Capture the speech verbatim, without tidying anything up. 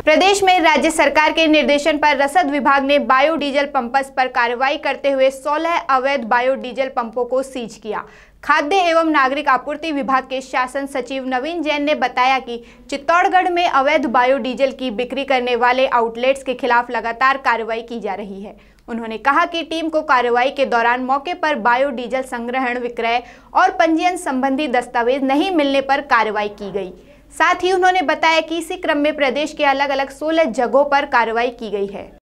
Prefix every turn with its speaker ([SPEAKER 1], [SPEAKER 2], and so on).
[SPEAKER 1] प्रदेश में राज्य सरकार के निर्देशन पर रसद विभाग ने बायोडीजल पंप्स पर कार्रवाई करते हुए सोलह अवैध बायोडीजल पंपों को सीज किया। खाद्य एवं नागरिक आपूर्ति विभाग के शासन सचिव नवीन जैन ने बताया कि चित्तौड़गढ़ में अवैध बायोडीजल की बिक्री करने वाले आउटलेट्स के खिलाफ लगातार कार्रवाई की जा रही है। उन्होंने कहा कि टीम को कार्रवाई के दौरान मौके पर बायोडीजल संग्रहण, विक्रय और पंजीयन संबंधी दस्तावेज नहीं मिलने पर कार्रवाई की गई। साथ ही उन्होंने बताया कि इसी क्रम में प्रदेश के अलग अलग सोलह जगहों पर कार्रवाई की गई है।